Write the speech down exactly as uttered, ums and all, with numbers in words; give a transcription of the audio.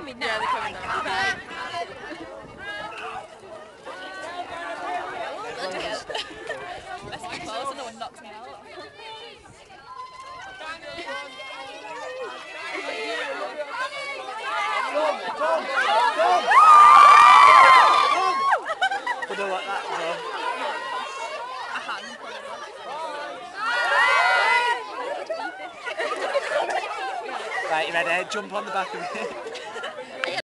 coming now. Yeah, they're coming now. Okay. Best be close so no one knocks me out. Would have like that as well. A hand, probably. Right, you ready? Jump on the back of it.